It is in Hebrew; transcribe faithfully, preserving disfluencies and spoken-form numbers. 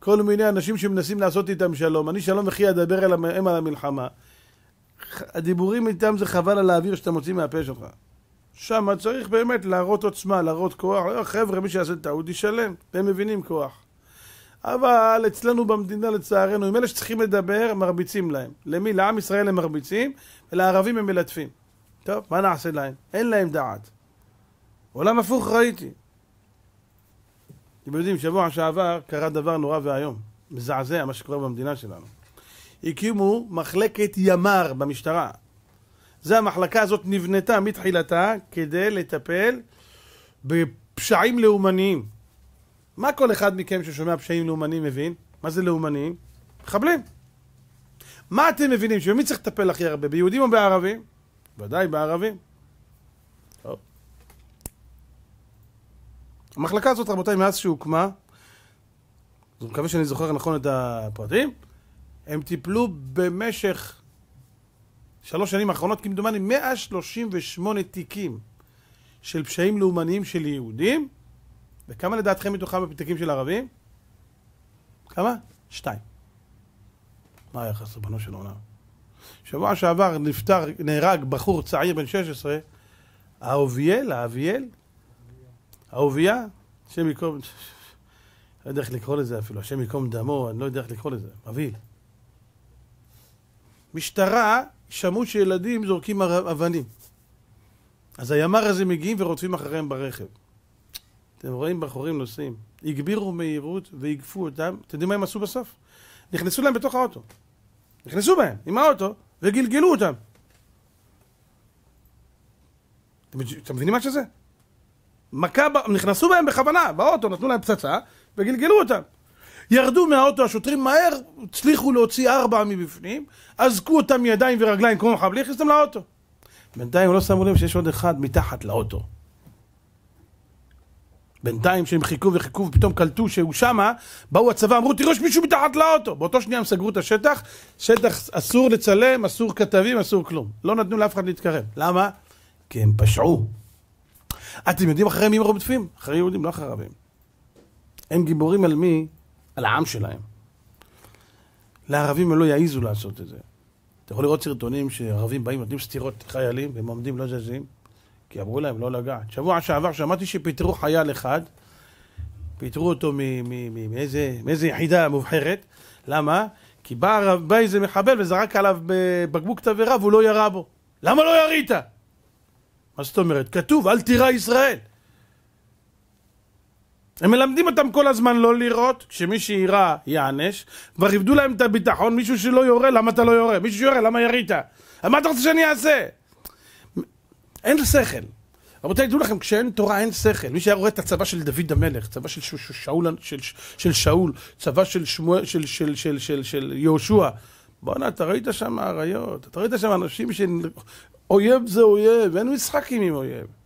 כל מיני אנשים שמנסים לעשות איתם שלום. אני שלום וכי אדבר אליהם על המלחמה. הדיבורים איתם זה חבל על האוויר שאתה מוציא מהפה שלך. שם צריך באמת להראות עוצמה, להראות כוח. חבר'ה, מי שיעשה טעות ישלם, הם מבינים כוח. אבל אצלנו במדינה לצערנו, עם אלה שצריכים לדבר, מרביצים להם. למי? לעם ישראל הם מרביצים, ולערבים הם מלטפים. טוב, מה נעשה להם? אין להם דעת. עולם הפוך ראיתי. אתם יודעים, שבוע שעבר קרה דבר נורא והיום. מזעזע מה שקורה במדינה שלנו. הקימו מחלקת ימ"ר במשטרה. זה המחלקה הזאת נבנתה מתחילתה כדי לטפל בפשעים לאומניים. מה כל אחד מכם ששומע פשעים לאומניים מבין? מה זה לאומניים? מחבלים. מה אתם מבינים? שמי צריך לטפל הכי הרבה? ביהודים או בערבים? ודאי בערבים. טוב. המחלקה הזאת, רבותיי, מאז שהוקמה, אני מקווה שאני זוכר נכון את הפרטים, הם טיפלו במשך שלוש שנים האחרונות, כמדומני, מאה שלושים ושמונה תיקים של פשעים לאומניים של יהודים, וכמה לדעתכם מתוכם בתיקים של ערבים? כמה? שתיים. מה היחס לבנו של עונה? שבוע שעבר נפטר, נהרג בחור צעיר בן שש עשרה, האוביאל, האביאל, האוביה, השם יקום, לא יודע איך לקרוא לזה אפילו, השם יקום דמו, אני לא יודע איך לקרוא לזה, אביל. משטרה שמעו שילדים זורקים אבנים. אז הימ"ר הזה מגיעים ורודפים אחריהם ברכב. אתם רואים בחורים נוסעים, הגבירו מהירות והגפו אותם. אתם יודעים מה הם עשו בסוף? נכנסו להם בתוך האוטו. נכנסו בהם עם האוטו וגלגלו אותם. אתם, אתם מבינים מה שזה? מכה, נכנסו בהם בכוונה, באוטו, נתנו להם פצצה וגלגלו אותם. ירדו מהאוטו השוטרים מהר, הצליחו להוציא ארבע מבפנים, אזקו אותם מידיים ורגליים כמו מחבלים, הכניסתם לאוטו. בינתיים לא שמו לב שיש עוד אחד מתחת לאוטו. בינתיים שהם חיכו וחיכו ופתאום קלטו שהוא שמה, באו הצבא, אמרו תראו שמישהו מתחת לאוטו. באותו שנייה הם סגרו את השטח, שטח אסור לצלם, אסור כתבים, אסור כלום. לא נתנו לאף אחד להתקרב. למה? כי הם פשעו. אתם יודעים אחרי מי הם רודפים? אחרי יהודים, לא אחרי ערבים. הם גיבורים על מי? על העם שלהם. לערבים הם לא יעיזו לעשות את זה. אתה יכול לראות סרטונים שערבים באים, נותנים סתירות חיילים, והם עומדים לא זזים, כי אמרו להם לא לגעת. שבוע שעבר שמעתי שפיתרו חייל אחד, פיתרו אותו מאיזה, מאיזה יחידה מובחרת. למה? כי בא, בא איזה מחבל וזרק עליו בבקבוק תבערה והוא לא ירה בו. למה לא ירית? מה זאת אומרת? כתוב, אל תירא ישראל. הם מלמדים אותם כל הזמן לא לראות, כשמי שיראה יענש, כבר יבדו להם את הביטחון, מישהו שלא יורה, למה אתה לא יורה? מישהו שיורה, למה ירית? מה אתה רוצה שאני אעשה? אין שכל. רבותיי, תדעו לכם, כשאין תורה אין שכל. מי שהיה רואה את הצבא של דוד המלך, צבא של שאול, של, של שאול, צבא של שמואל, של, של, של, של, של יהושע. בוא'נה, אתה ראית שם אריות, אתה ראית שם אנשים שאויב זה אויב, אין משחקים עם אויב.